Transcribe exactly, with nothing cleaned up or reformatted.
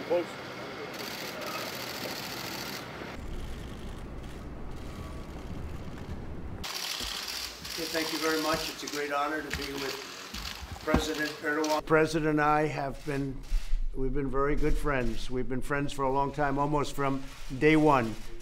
Close. Okay, thank you very much. It's a great honor to be with President Erdogan. The President and I have been, we've been very good friends. We've been friends for a long time, almost from day one.